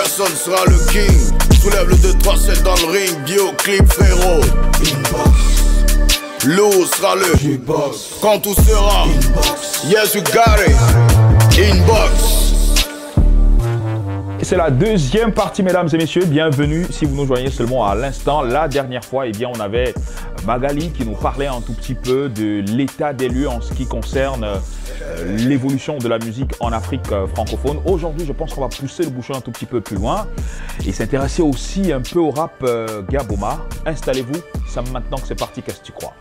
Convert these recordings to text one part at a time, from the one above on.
personne sera le king. Soulève le 2-3-7 dans le ring. Bioclip frérot. Inbox. Lou sera le Jukebox. Quand tout sera Inbox. Yes you got it. Inbox. C'est la deuxième partie, mesdames et messieurs. Bienvenue si vous nous joignez seulement à l'instant. La dernière fois, eh bien, on avait Magali qui nous parlait un tout petit peu de l'état des lieux en ce qui concerne l'évolution de la musique en Afrique francophone. Aujourd'hui, je pense qu'on va pousser le bouchon un tout petit peu plus loin et s'intéresser aussi un peu au rap Gaboma. Installez-vous, ça maintenant que c'est parti, qu'est-ce que tu crois?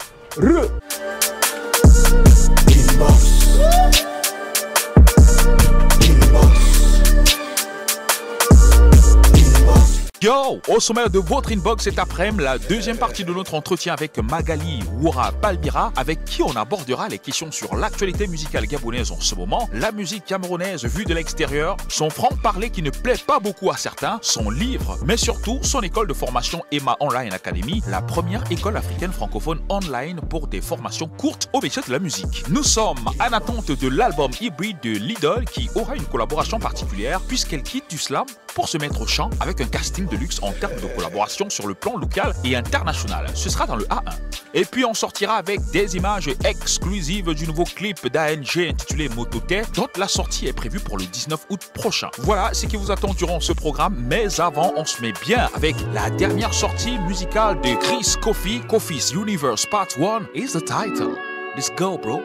Yo, au sommaire de votre inbox cet après-midi, la deuxième partie de notre entretien avec Magali Woura Palmira, avec qui on abordera les questions sur l'actualité musicale gabonaise en ce moment, la musique camerounaise vue de l'extérieur, son franc-parler qui ne plaît pas beaucoup à certains, son livre, mais surtout son école de formation Emma Online Academy, la première école africaine francophone online pour des formations courtes au métier de la musique. Nous sommes en attente de l'album hybride de Lidl qui aura une collaboration particulière puisqu'elle quitte du slam pour se mettre au chant avec un casting de luxe en termes de collaboration sur le plan local et international. Ce sera dans le A1. Et puis on sortira avec des images exclusives du nouveau clip d'ANG intitulé Mototé, dont la sortie est prévue pour le 19 août prochain. Voilà ce qui vous attend durant ce programme, mais avant on se met bien avec la dernière sortie musicale de Chris Kofi, Kofi's Universe Part 1 is the title. Let's go bro.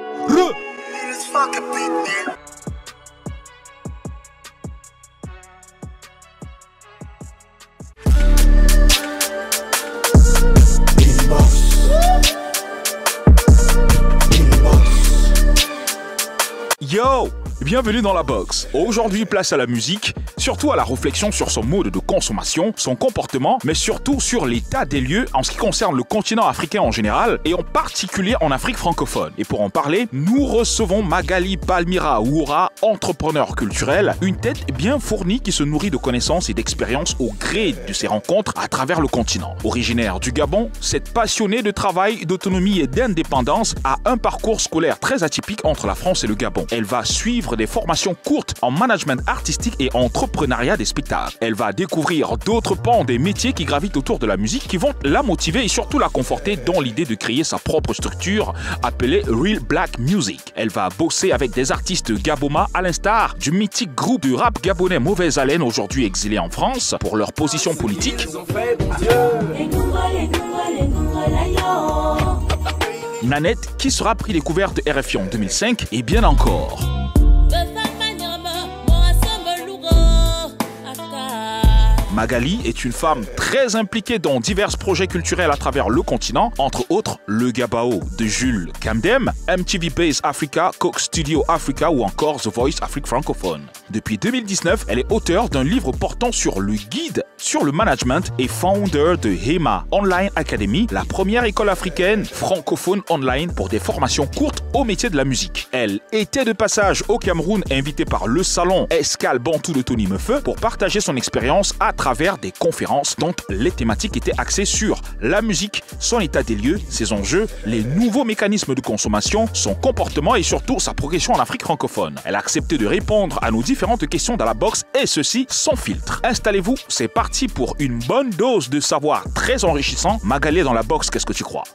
Yo! Bienvenue dans la box. Aujourd'hui, place à la musique, surtout à la réflexion sur son mode de consommation, son comportement, mais surtout sur l'état des lieux en ce qui concerne le continent africain en général et en particulier en Afrique francophone. Et pour en parler, nous recevons Magali Palmira Woura, entrepreneur culturel, une tête bien fournie qui se nourrit de connaissances et d'expériences au gré de ses rencontres à travers le continent. Originaire du Gabon, cette passionnée de travail, d'autonomie et d'indépendance a un parcours scolaire très atypique entre la France et le Gabon. Elle va suivre des formations courtes en management artistique et entrepreneuriat des spectacles. Elle va découvrir d'autres pans des métiers qui gravitent autour de la musique qui vont la motiver et surtout la conforter dans l'idée de créer sa propre structure appelée Real Black Music. Elle va bosser avec des artistes Gaboma à l'instar du mythique groupe de rap gabonais Mauvaise Haleine, aujourd'hui exilé en France pour leur position politique. Nanette qui sera prix découverte RFI en 2005 et bien encore. Magali est une femme très impliquée dans divers projets culturels à travers le continent, entre autres le Gabao de Jules Kamdem, MTV Base Africa, Coke Studio Africa ou encore The Voice Afrique francophone. Depuis 2019, elle est auteure d'un livre portant sur le guide sur le management et founder de Emma Online Academy, la première école africaine francophone online pour des formations courtes au métier de la musique. Elle était de passage au Cameroun, invitée par le salon Escale Bantou de Tony Meufeu pour partager son expérience à travers des conférences dont les thématiques étaient axées sur la musique, son état des lieux, ses enjeux, les nouveaux mécanismes de consommation, son comportement et surtout sa progression en Afrique francophone. Elle a accepté de répondre à nos différentes questions dans la box et ceci sans filtre. Installez-vous, c'est parti pour une bonne dose de savoir très enrichissant. Magali dans la box, qu'est-ce que tu crois?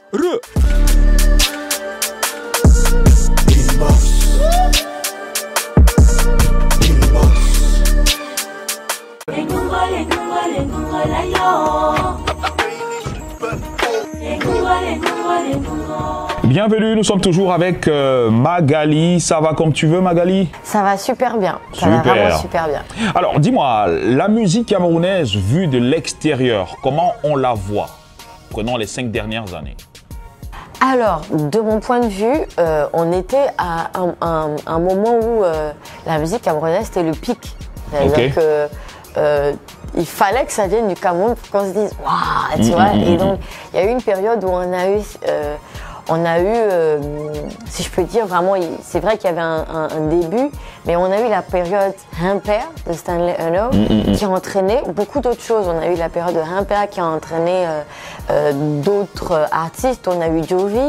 Bienvenue, nous sommes toujours avec Magali. Ça va comme tu veux, Magali? Ça va super bien. Ça va vraiment super bien. Alors, dis-moi, la musique camerounaise vue de l'extérieur, comment on la voit? Prenons les 5 dernières années. Alors, de mon point de vue, on était à un moment où la musique camerounaise, c'était le pic. C'est-à-dire que il fallait que ça vienne du Cameroun pour qu'on se dise « Waouh !» tu vois. Et donc, il y a eu une période où on a eu, si je peux dire, vraiment, c'est vrai qu'il y avait un début, mais on a eu la période Humper de Stanley Uno qui a entraîné beaucoup d'autres choses. On a eu la période de Humper qui a entraîné d'autres artistes. On a eu Jovi,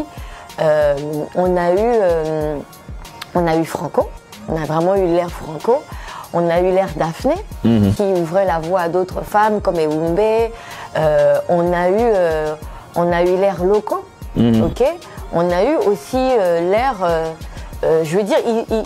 on a eu Franco, on a vraiment eu l'ère Franco. on a eu l'ère Daphné, qui ouvrait la voie à d'autres femmes comme Ewumbe. On a eu l'ère Loco, ok. On a eu aussi l'ère, je veux dire,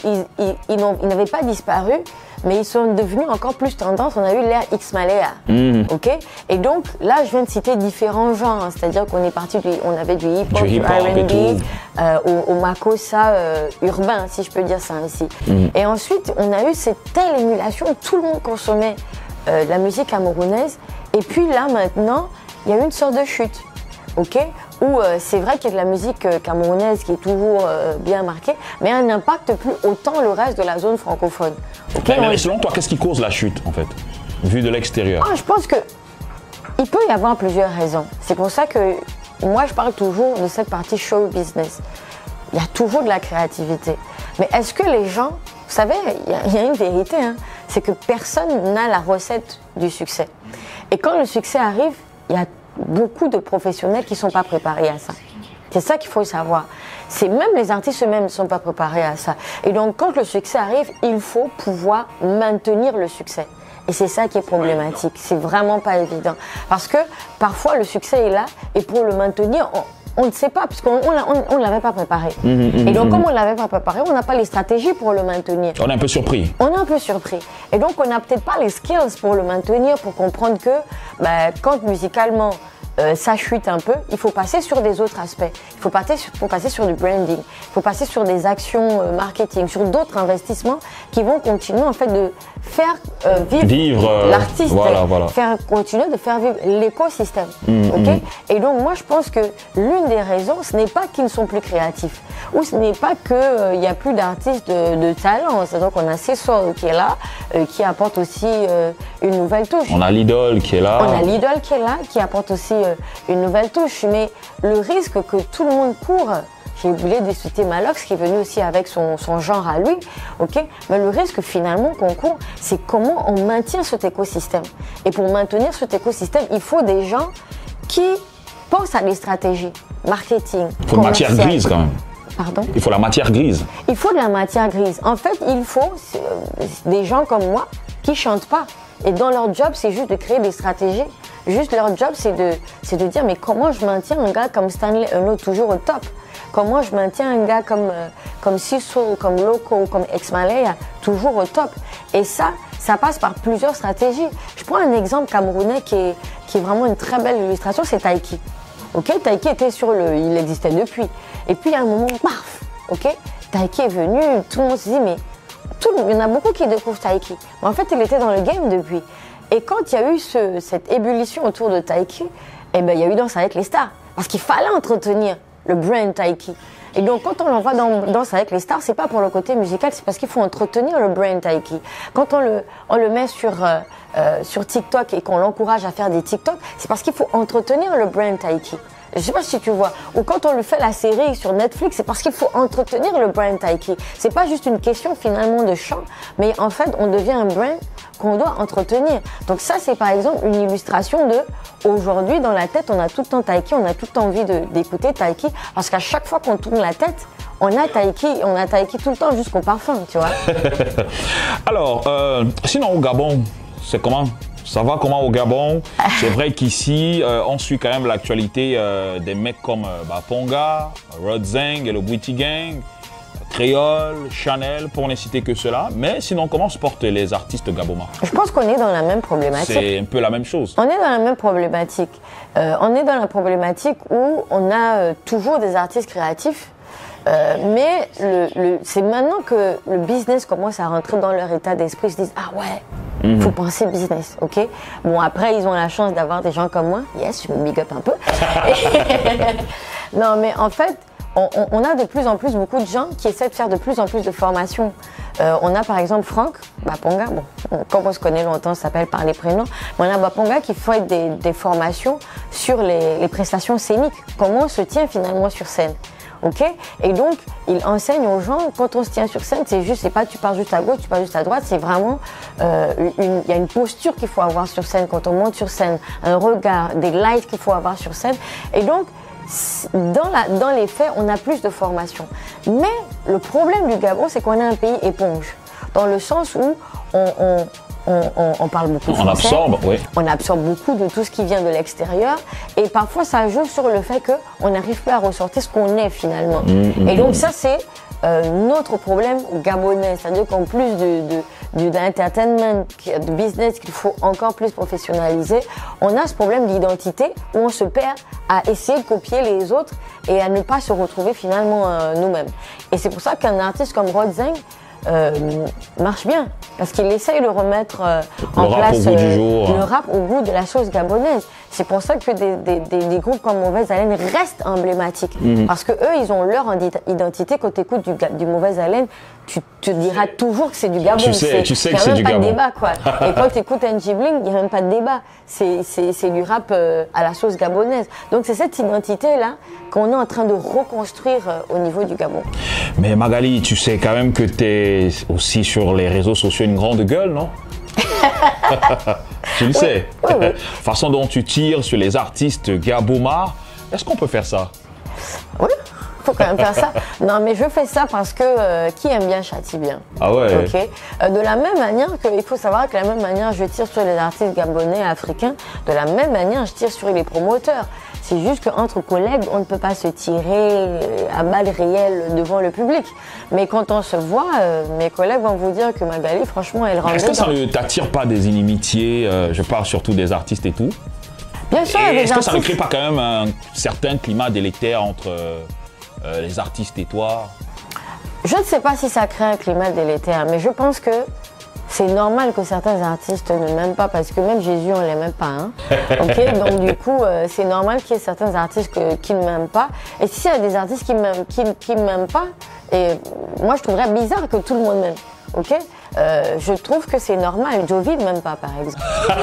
ils n'avaient pas disparu, mais ils sont devenus encore plus tendance. On a eu l'ère X-Malea, ok. Et donc là, je viens de citer différents genres, hein, c'est-à-dire qu'on est parti, on avait du hip-hop, du R&B, au Makossa urbain, si je peux dire ça ainsi. Et ensuite, on a eu cette telle émulation, tout le monde consommait la musique camerounaise. Et puis là, maintenant, il y a eu une sorte de chute, ok, où c'est vrai qu'il y a de la musique camerounaise qui est toujours bien marquée, mais elle n'impacte plus autant le reste de la zone francophone. Okay, mais selon toi, qu'est-ce qui cause la chute, en fait, vu de l'extérieur? Je pense qu'il peut y avoir plusieurs raisons. C'est pour ça que moi, je parle toujours de cette partie show business. Il y a toujours de la créativité. Mais est-ce que les gens... Vous savez, il y a une vérité, hein, c'est que personne n'a la recette du succès. Et quand le succès arrive, il y a beaucoup de professionnels qui ne sont pas préparés à ça. C'est ça qu'il faut savoir. C'est même les artistes eux-mêmes ne sont pas préparés à ça. Et donc, quand le succès arrive, il faut pouvoir maintenir le succès. Et c'est ça qui est problématique. C'est vraiment pas évident. Parce que parfois, le succès est là et pour le maintenir, on ne sait pas, puisqu'on ne l'avait pas préparé. Et donc, comme on ne l'avait pas préparé, on n'a pas les stratégies pour le maintenir. On est un peu surpris. On est un peu surpris. Et donc, on n'a peut-être pas les skills pour le maintenir, pour comprendre que quand musicalement, ça chute un peu, il faut passer sur des autres aspects. Il faut passer sur du branding, il faut passer sur des actions marketing, sur d'autres investissements qui vont continuer en fait de faire vivre l'artiste, faire continuer de faire vivre l'écosystème. Okay. Et donc moi je pense que l'une des raisons, ce n'est pas qu'ils ne sont plus créatifs, ou ce n'est pas qu'il n'y a plus d'artistes de talent. C'est-à-dire qu'on a Cessol qui est là, qui apporte aussi une nouvelle touche. On a l'idole qui est là. On a l'idole qui est là, qui apporte aussi une nouvelle touche. Mais le risque que tout le monde court, j'ai oublié de citer Malox qui est venu aussi avec son genre à lui, ok. Mais le risque finalement qu'on court, c'est comment on maintient cet écosystème. Et pour maintenir cet écosystème, il faut des gens qui pensent à des stratégies marketing. Il faut une matière grise quand même. Pardon ? Il faut la matière grise. Il faut de la matière grise. En fait, il faut des gens comme moi qui chantent pas. Et dans leur job, c'est juste de créer des stratégies. Juste leur job, c'est de dire mais comment je maintiens un gars comme Stanley Eno toujours au top? Comment je maintiens un gars comme Cissou, comme Loco, comme X-Malea toujours au top? Et ça passe par plusieurs stratégies. Je prends un exemple camerounais qui est vraiment une très belle illustration, c'est Taïki. Ok, Taïki était il existait depuis. Et puis à un moment, paf, ok, Taïki est venu, tout le monde se dit mais il y en a beaucoup qui découvrent Taïki. Mais en fait, il était dans le game depuis. Et quand il y a eu cette ébullition autour de Taïki, eh ben, il y a eu Danse avec les stars. Parce qu'il fallait entretenir le brand Taïki. Et donc, quand on l'envoie dans Danse avec les stars, c'est pas pour le côté musical, c'est parce qu'il faut entretenir le brand Taïki. Quand on le met sur TikTok et qu'on l'encourage à faire des TikTok, c'est parce qu'il faut entretenir le brand Taïki. Je sais pas si tu vois. Ou quand on lui fait la série sur Netflix, c'est parce qu'il faut entretenir le brand Taïki. C'est pas juste une question finalement de chant, mais en fait, on devient un brand qu'on doit entretenir. Donc ça, c'est par exemple une illustration de aujourd'hui dans la tête, on a tout le temps Taïki, on a tout le temps envie d'écouter Taïki, parce qu'à chaque fois qu'on tourne la tête, on a Taïki tout le temps jusqu'au parfum, tu vois. Alors, sinon au Gabon, c'est comment? Ça va comment au Gabon? C'est vrai qu'ici, on suit quand même l'actualité des mecs comme Ponga, Rod Zeng et le Bwiti Gang, Créole, Chanel, pour ne citer que cela. Mais sinon, comment se portent les artistes gabonais? Je pense qu'on est dans la même problématique. C'est un peu la même chose. On est dans la même problématique. On est dans la problématique où on a toujours des artistes créatifs. Mais c'est maintenant que le business commence à rentrer dans leur état d'esprit. Ils se disent, ah ouais, faut penser business, ok? Bon, après, ils ont la chance d'avoir des gens comme moi. Yes, je me big up un peu. Non, mais en fait, on a de plus en plus beaucoup de gens qui essaient de faire de plus en plus de formations. On a par exemple Franck Baponga, bon, comme on se connaît longtemps, ça s'appelle par les prénoms, mais on a Baponga qui fait des formations sur les prestations scéniques. Comment on se tient finalement sur scène. Ok, et donc il enseigne aux gens quand on se tient sur scène, c'est pas tu pars juste à gauche, tu pars juste à droite, c'est vraiment il y a une posture qu'il faut avoir sur scène quand on monte sur scène, un regard, des lights qu'il faut avoir sur scène. Et donc dans les faits, on a plus de formation. Mais le problème du Gabon, c'est qu'on est un pays éponge. dans le sens où on parle beaucoup de français. On absorbe, oui. On absorbe beaucoup de tout ce qui vient de l'extérieur. Et parfois, ça joue sur le fait qu'on n'arrive plus à ressortir ce qu'on est finalement. Et donc ça, c'est notre problème gabonais. C'est-à-dire qu'en plus d'entertainment, de business qu'il faut encore plus professionnaliser, on a ce problème d'identité où on se perd à essayer de copier les autres et à ne pas se retrouver finalement nous-mêmes. Et c'est pour ça qu'un artiste comme Rod Zeng marche bien, parce qu'il essaye de remettre en place le rap au goût de la sauce gabonaise. C'est pour ça que des groupes comme Mauvaise Haleine restent emblématiques, parce que eux, ils ont leur identité. Quand tu écoutes du Mauvaise Haleine, tu te diras toujours que c'est du Gabon. Tu sais que c'est du Gabon. Il n'y a même pas de débat, quoi. Et quand tu écoutes NG Bling, il n'y a même pas de débat. C'est du rap à la sauce gabonaise. Donc c'est cette identité-là qu'on est en train de reconstruire au niveau du Gabon. Mais Magali, tu sais quand même que tu es aussi sur les réseaux sociaux une grande gueule, non? Tu le sais. Oui, oui. Façon dont tu tires sur les artistes Gabomar, est-ce qu'on peut faire ça? Oui, il faut quand même faire ça. Non, mais je fais ça parce que qui aime bien châtie bien. Ah ouais. Ok. De la même manière il faut savoir que de la même manière je tire sur les artistes gabonais, africains, de la même manière je tire sur les promoteurs. C'est juste qu'entre collègues, on ne peut pas se tirer à balles réelles devant le public. Mais quand on se voit, mes collègues vont vous dire que Magali, franchement, elle rentre. Est-ce que ça ne t'attire pas des inimitiés? Je parle surtout des artistes et tout. Bien sûr, est-ce que ça ne crée pas quand même un certain climat délétère entre les artistes et toi? Je ne sais pas si ça crée un climat délétère, mais je pense que c'est normal que certains artistes ne m'aiment pas, parce que même Jésus, on ne l'aimait pas. Hein. Okay. Donc du coup, c'est normal qu'il y ait certains artistes qui ne m'aiment pas. Et s'il y a des artistes qui ne m'aiment pas, et moi je trouverais bizarre que tout le monde m'aime. Ok, je trouve que c'est normal. Jovi ne m'aime pas, par exemple.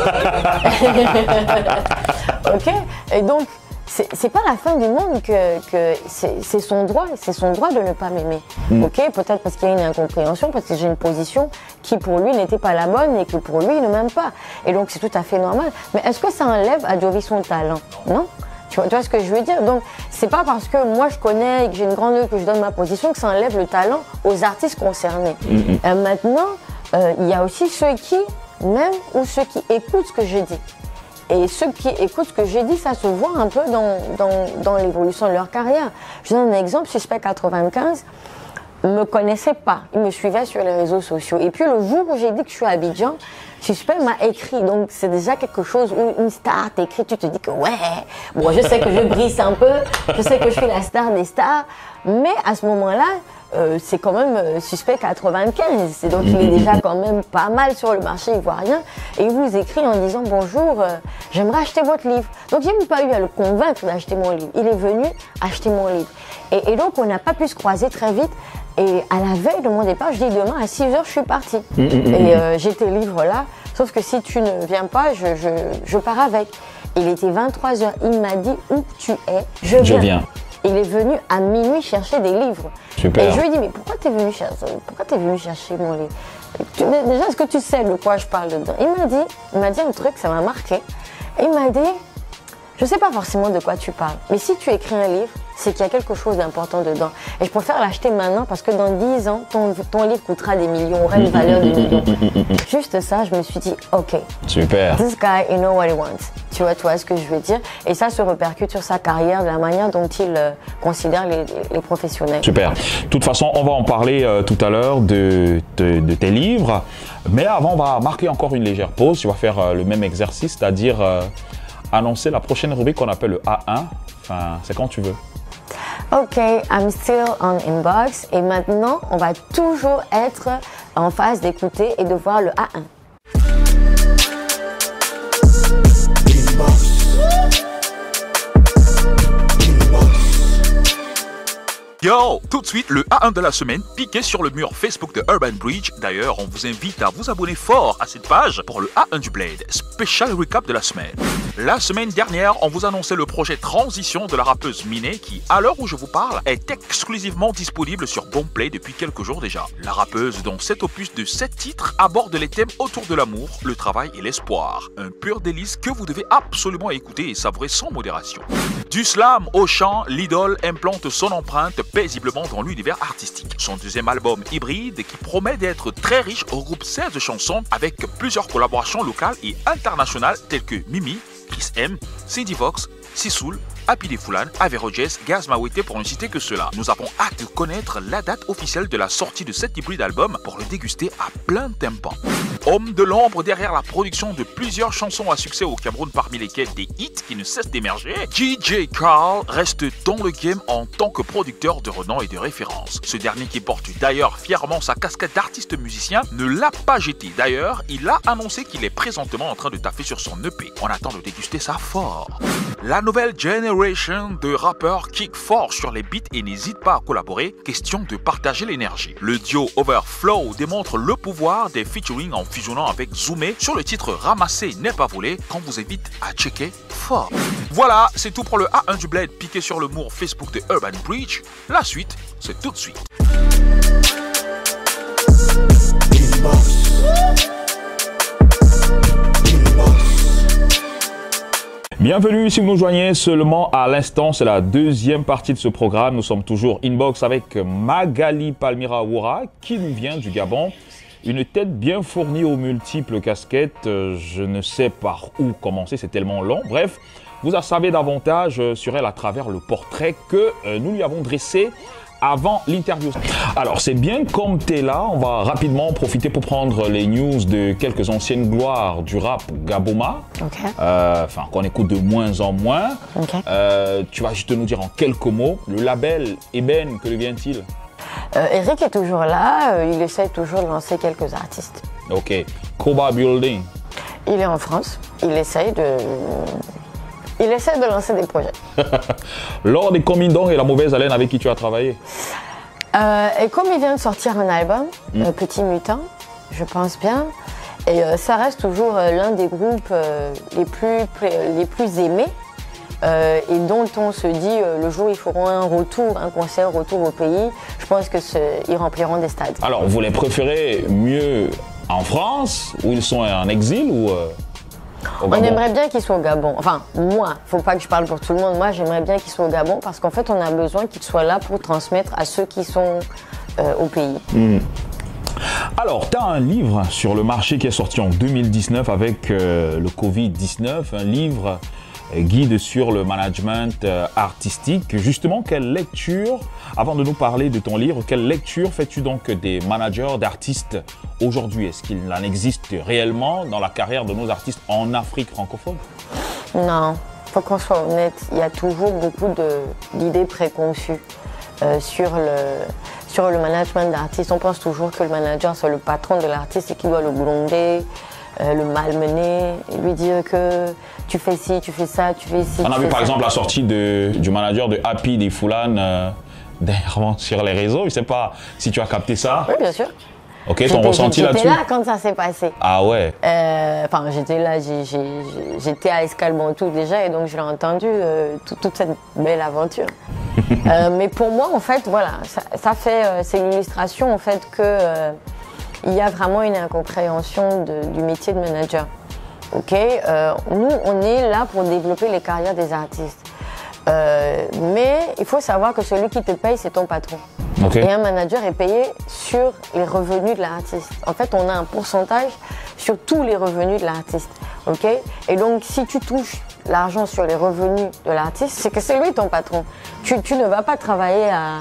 Ok, et donc c'est pas la fin du monde que c'est son droit de ne pas m'aimer. Ok, peut-être parce qu'il y a une incompréhension, parce que j'ai une position qui pour lui n'était pas la bonne et que pour lui il ne m'aime pas. Et donc c'est tout à fait normal. Mais est-ce que ça enlève à Jovi son talent? Non. Tu vois ce que je veux dire? Donc c'est pas parce que moi je connais et que j'ai une grande œuvre que je donne ma position que ça enlève le talent aux artistes concernés. Maintenant, il y a aussi ceux qui m'aiment ou ceux qui écoutent ce que je dis. Et ceux qui écoutent ce que j'ai dit, ça se voit un peu dans l'évolution de leur carrière. Je donne un exemple, Suspect 95 ne me connaissait pas. Il me suivait sur les réseaux sociaux. Et puis le jour où j'ai dit que je suis à Abidjan, Suspect m'a écrit. Donc c'est déjà quelque chose où une star t'écrit, tu te dis que ouais, bon je sais que je brise un peu, je sais que je suis la star des stars, mais à ce moment-là, c'est quand même Suspect 95, donc il est déjà quand même pas mal sur le marché ivoirien, et il vous écrit en disant bonjour, j'aimerais acheter votre livre. Donc il n'a pas eu à le convaincre d'acheter mon livre, il est venu acheter mon livre. Et donc on n'a pas pu se croiser très vite, et à la veille de mon départ, je dis demain à 6h je suis partie. Et j'ai tes livres là, sauf que si tu ne viens pas, je pars avec. Il était 23h, il m'a dit où tu es, je viens. Il est venu à minuit chercher des livres. Super. Et je lui ai dit, mais pourquoi tu es venu chercher mon livre? Déjà, est-ce que tu sais de quoi je parle dedans? Il m'a dit un truc, ça m'a marqué. Il m'a dit, je ne sais pas forcément de quoi tu parles, mais si tu écris un livre, c'est qu'il y a quelque chose d'important dedans. Et je préfère l'acheter maintenant parce que dans 10 ans, ton livre coûtera des millions, aura une valeur de millions. Juste ça, je me suis dit, ok. Super. This guy, you know what he wants. Tu vois ce que je veux dire? Et ça se répercute sur sa carrière, de la manière dont il considère les professionnels. Super. De toute façon, on va en parler tout à l'heure de tes livres. Mais avant, on va marquer encore une légère pause. Tu vas faire le même exercice, c'est-à-dire annoncer la prochaine rubrique qu'on appelle le A1. Enfin, c'est quand tu veux. Ok, I'm still on Inbox. Et maintenant, on va toujours être en phase d'écouter et de voir le A1. Yo, tout de suite, le A1 de la semaine, piqué sur le mur Facebook de Urban Bridge. D'ailleurs, on vous invite à vous abonner fort à cette page pour le A1 du Blade, spécial recap de la semaine. La semaine dernière, on vous annonçait le projet Transition de la rappeuse Miné qui, à l'heure où je vous parle, est exclusivement disponible sur Boomplay depuis quelques jours déjà. La rappeuse, dont cet opus de 7 titres, aborde les thèmes autour de l'amour, le travail et l'espoir. Un pur délice que vous devez absolument écouter et savourer sans modération. Du slam au chant, l'idole implante son empreinte paisiblement dans l'univers artistique. Son deuxième album hybride, qui promet d'être très riche, regroupe 16 chansons avec plusieurs collaborations locales et internationales telles que Mimi, Chris M, Cindy Vox, Sissoul, Happy Day Foulan, Avero Jess, Gaz Mawete pour ne citer que cela. Nous avons hâte de connaître la date officielle de la sortie de cet hybride album pour le déguster à plein tympan. Homme de l'ombre derrière la production de plusieurs chansons à succès au Cameroun, parmi lesquelles des hits qui ne cessent d'émerger, DJ Carl reste dans le game en tant que producteur de renom et de référence. Ce dernier, qui porte d'ailleurs fièrement sa casquette d'artiste musicien, ne l'a pas jeté. D'ailleurs, il a annoncé qu'il est présentement en train de taffer sur son EP. On attend de déguster ça fort. La nouvelle generation de rappeurs kick fort sur les beats et n'hésite pas à collaborer, question de partager l'énergie. Le duo Overflow démontre le pouvoir des featuring en fusionnant avec Zoomé sur le titre Ramasser n'est pas volé, qu'on vous invite à checker fort. Voilà, c'est tout pour le A1 du Bled piqué sur le mur Facebook de Urban Bridge. La suite, c'est tout de suite. Bienvenue si vous nous joignez seulement à l'instant, c'est la deuxième partie de ce programme. Nous sommes toujours inbox avec Magali Palmira Woura qui nous vient du Gabon. Une tête bien fournie aux multiples casquettes, je ne sais par où commencer, c'est tellement long. Bref, vous en savez davantage sur elle à travers le portrait que nous lui avons dressé avant l'interview. Alors, c'est bien comme tu es là, on va rapidement profiter pour prendre les news de quelques anciennes gloires du rap Gaboma. Enfin, qu'on écoute de moins en moins. Tu vas juste nous dire en quelques mots, le label Eben, que devient-il? Eric est toujours là, il essaie toujours de lancer quelques artistes. Ok. Koba Building. Il est en France, il essaie de lancer des projets. Lors des Comindong et la mauvaise haleine avec qui tu as travaillé? Et comme il vient de sortir un album, Petit Mutant, je pense bien, et ça reste toujours l'un des groupes les plus aimés. Et dont on se dit le jour où ils feront un concert retour au pays, je pense qu'ils rempliront des stades. Alors, vous les préférez mieux en France, où ils sont en exil, ou au Gabon? On aimerait bien qu'ils soient au Gabon. Enfin, moi, faut pas que je parle pour tout le monde. Moi, j'aimerais bien qu'ils soient au Gabon parce qu'en fait, on a besoin qu'ils soient là pour transmettre à ceux qui sont au pays. Alors, tu as un livre sur le marché qui est sorti en 2019 avec le Covid-19, un livre guide sur le management artistique. Justement, quelle lecture, avant de nous parler de ton livre, quelle lecture fais-tu donc des managers d'artistes aujourd'hui? Est-ce qu'il en existe réellement dans la carrière de nos artistes en Afrique francophone? Non, il faut qu'on soit honnête, il y a toujours beaucoup d'idées préconçues sur le management d'artistes. On pense toujours que le manager, c'est le patron de l'artiste et qu'il doit le gronder, le malmener, et lui dire que tu fais ci, tu fais ça, tu fais ci. On a vu par exemple la sortie du manager de Happy Day Foulan dernièrement sur les réseaux. Je ne sais pas si tu as capté ça. Oui, bien sûr. Ok, ton ressenti là-dessus? J'étais là quand ça s'est passé. Ah ouais. Enfin, j'étais là, j'étais à Escalbontou déjà, et donc je l'ai entendu toute cette belle aventure. Mais pour moi, en fait, voilà, c'est l'illustration en fait que il y a vraiment une incompréhension du métier de manager. Ok, nous, on est là pour développer les carrières des artistes. Mais il faut savoir que celui qui te paye, c'est ton patron. Okay. Et un manager est payé sur les revenus de l'artiste. En fait, on a un pourcentage sur tous les revenus de l'artiste. Ok, et donc, si tu touches l'argent sur les revenus de l'artiste, c'est que c'est lui ton patron. Tu ne vas pas travailler à...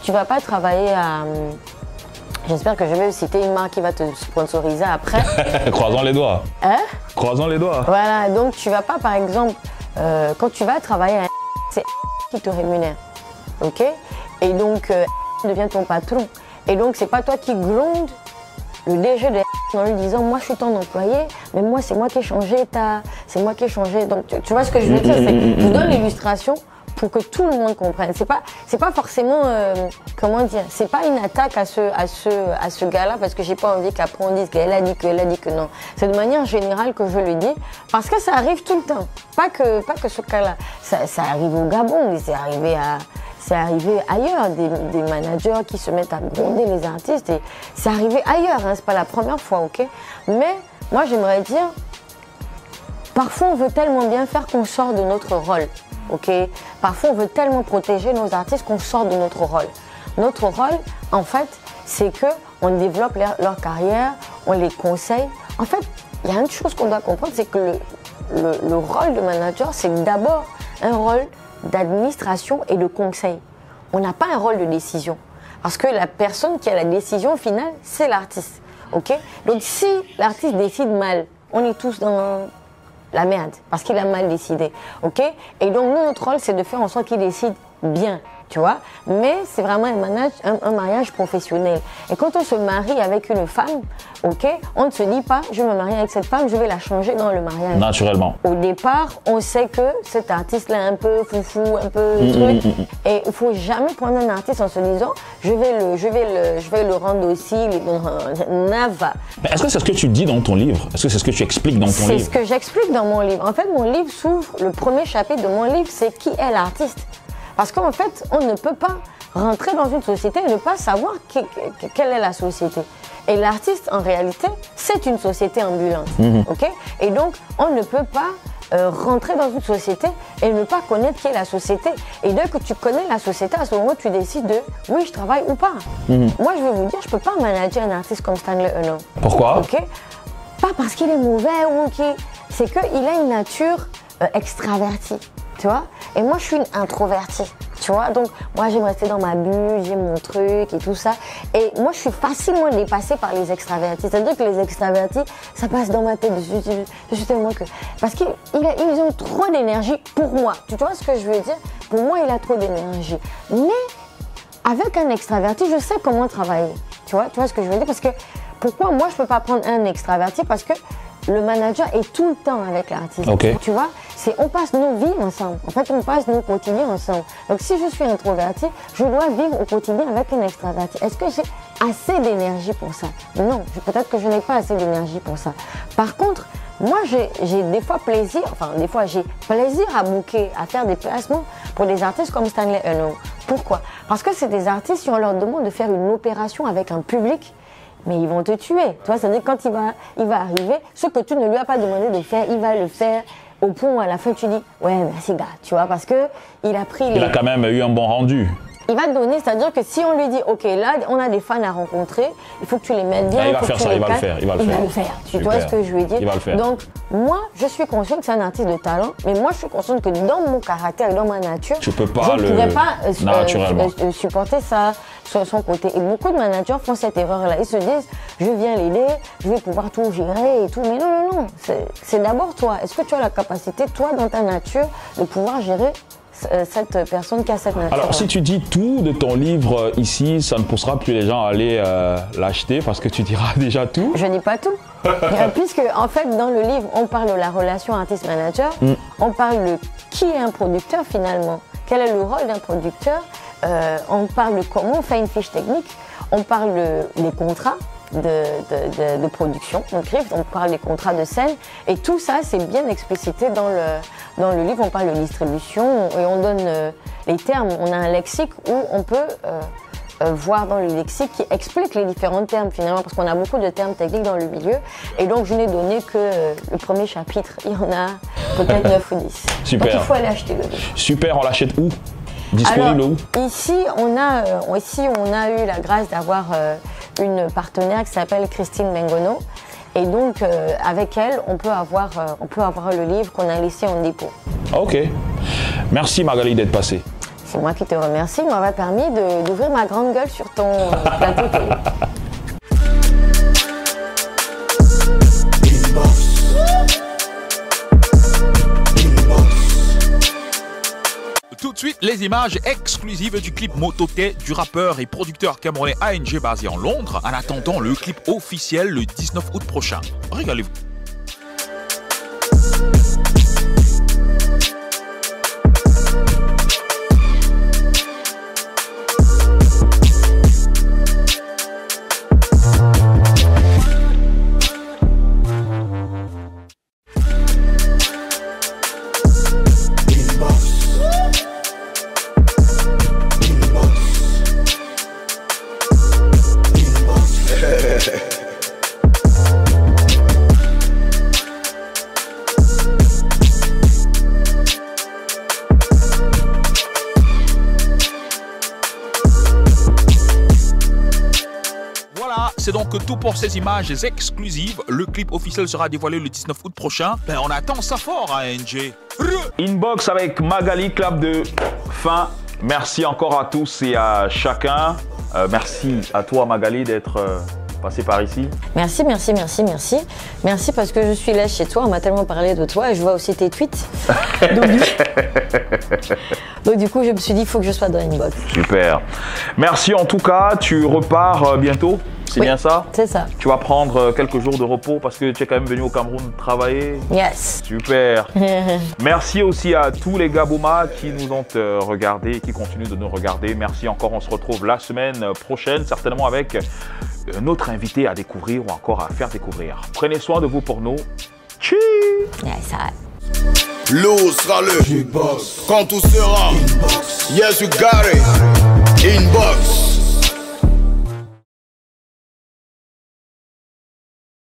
J'espère que je vais citer une marque qui va te sponsoriser après. Croisons les doigts. Hein? Croisons les doigts. Voilà, donc tu vas pas, par exemple, quand tu vas travailler à c'est qui te rémunère. Ok? Et donc, devient ton patron. Et donc, c'est pas toi qui gronde le DG de en lui disant, moi, je suis ton employé, mais moi, c'est moi qui ai changé c'est moi qui ai changé. Donc, tu vois ce que je veux dire? Je vous donne l'illustration pour que tout le monde comprenne. C'est pas forcément, comment dire, c'est pas une attaque à ce gars-là parce que j'ai pas envie qu'après on dise qu'elle a dit que non. C'est de manière générale que je le dis parce que ça arrive tout le temps. Pas que ce cas-là. Ça arrive au Gabon, mais c'est arrivé ailleurs, des managers qui se mettent à gronder les artistes et c'est arrivé ailleurs, hein, c'est pas la première fois, ok? Mais moi j'aimerais dire, parfois on veut tellement bien faire qu'on sort de notre rôle, ok? Parfois on veut tellement protéger nos artistes qu'on sort de notre rôle. Notre rôle, en fait, c'est que on développe leur carrière, on les conseille. En fait, il y a une chose qu'on doit comprendre, c'est que le rôle de manager, c'est d'abord un rôle d'administration et de conseil. On n'a pas un rôle de décision. Parce que la personne qui a la décision finale, c'est l'artiste. Okay? Donc si l'artiste décide mal, on est tous dans la merde. Parce qu'il a mal décidé. Okay? Et donc nous, notre rôle, c'est de faire en sorte qu'il décide bien. Tu vois, mais c'est vraiment un mariage professionnel. Et quand on se marie avec une femme, ok, on ne se dit pas, je vais me marier avec cette femme, je vais la changer dans le mariage. Naturellement. Au départ, on sait que cet artiste-là est un peu foufou, un peu truc. Et il ne faut jamais prendre un artiste en se disant, je vais le rendre docile. Nava. Est-ce que c'est ce que tu dis dans ton livre? Est-ce que c'est ce que tu expliques dans ton livre? C'est ce que j'explique dans mon livre. En fait, mon livre s'ouvre, le premier chapitre de mon livre, c'est qui est l'artiste. Parce qu'en fait, on ne peut pas rentrer dans une société et ne pas savoir quelle est la société. Et l'artiste, en réalité, c'est une société ambulante. Okay? Et donc, on ne peut pas rentrer dans une société et ne pas connaître qui est la société. Et dès que tu connais la société, à ce moment, tu décides de « oui, je travaille ou pas ». Moi, je vais vous dire, je ne peux pas manager un artiste comme Stanley Eno. Pourquoi? Okay? Pas parce qu'il est mauvais ou qu'il... C'est qu'il a une nature extravertie. Tu vois? Et moi, je suis une introvertie, tu vois? Donc, moi, j'aime rester dans ma bulle, j'aime mon truc et tout ça. Et moi, je suis facilement dépassée par les extravertis. C'est-à-dire que les extravertis, ça passe dans ma tête. Je suis tellement que... Parce qu'ils ont trop d'énergie pour moi. Tu vois ce que je veux dire? Pour moi, il a trop d'énergie. Mais avec un extraverti, je sais comment travailler. Tu vois ce que je veux dire? Parce que pourquoi moi, je ne peux pas prendre un extraverti? Parce que le manager est tout le temps avec l'artiste. Okay. Tu vois, on passe nos vies ensemble. En fait, on passe nos quotidiens ensemble. Donc, si je suis introvertie, je dois vivre au quotidien avec un extraverti. Est-ce que j'ai assez d'énergie pour ça? Non, peut-être que je n'ai pas assez d'énergie pour ça. Par contre, moi, j'ai des fois plaisir à booker, à faire des placements pour des artistes comme Stanley Eno. Pourquoi? Parce que c'est des artistes, si on leur demande de faire une opération avec un public, mais ils vont te tuer. Tu vois, c'est-à-dire quand il va arriver, ce que tu ne lui as pas demandé de faire, il va le faire au point où à la fin tu dis « ouais, merci gars », tu vois, parce que il a pris... Il a quand même eu un bon rendu. Il va te donner, c'est-à-dire que si on lui dit « ok, là, on a des fans à rencontrer, il faut que tu les mettes bien, il va faire ça, il va le faire. Tu vois ce que je veux dire? Il va le faire. Donc, moi, je suis consciente que c'est un artiste de talent, mais moi, je suis consciente que dans mon caractère et dans ma nature, je ne pourrais pas supporter ça sur son côté. Et beaucoup de managers font cette erreur-là. Ils se disent, je viens l'aider, je vais pouvoir tout gérer et tout. Mais non. C'est d'abord toi. Est-ce que tu as la capacité, toi, dans ta nature, de pouvoir gérer cette personne qui a cette nature? Alors, si tu dis tout de ton livre ici, ça ne poussera plus les gens à aller l'acheter parce que tu diras déjà tout. Je dis pas tout. Puisque, en fait, dans le livre, on parle de la relation artiste-manager, on parle de qui est un producteur finalement, quel est le rôle d'un producteur, on parle de comment on fait une fiche technique, on parle des contrats de production, on parle des contrats de scène, et tout ça, c'est bien explicité dans le livre. On parle de distribution et on donne les termes. On a un lexique où on peut voir dans le lexique qui explique les différents termes finalement, parce qu'on a beaucoup de termes techniques dans le milieu. Et donc, je n'ai donné que le premier chapitre. Il y en a peut-être 9 ou 10. Super. Donc, il faut aller acheter le livre. Super, on l'achète où? Disponible où? Ici, on a eu la grâce d'avoir une partenaire qui s'appelle Christine Mengono. Et donc, avec elle, on peut avoir le livre qu'on a laissé en dépôt. Ok. Merci Magali d'être passée. C'est moi qui te remercie. Il m'aura permis d'ouvrir ma grande gueule sur ton plateau télé. Tout de suite, les images exclusives du clip Mototé du rappeur et producteur camerounais ANG basé en Londres. En attendant le clip officiel le 19 août prochain. Régalez-vous. donc tout pour ces images exclusives. Le clip officiel sera dévoilé le 19 août prochain. Ben, on attend ça fort, hein, NJ. Inbox avec Magali, clap de fin. Merci encore à tous et à chacun. Merci à toi, Magali, d'être passé par ici. Merci. Merci parce que je suis là chez toi. On m'a tellement parlé de toi et je vois aussi tes tweets. Donc du coup, je me suis dit, il faut que je sois dans Inbox. Super. Merci en tout cas. Tu repars bientôt. C'est bien ça? C'est ça. Tu vas prendre quelques jours de repos parce que tu es quand même venu au Cameroun travailler. Yes. Super. Merci aussi à tous les Gabouma qui nous ont regardés et qui continuent de nous regarder. Merci encore. On se retrouve la semaine prochaine, certainement avec un autre invité à découvrir ou encore à faire découvrir. Prenez soin de vous pour nous. Tchou. Yes, L'eau sera le Big Boss. Quand tout sera Yes, you got it.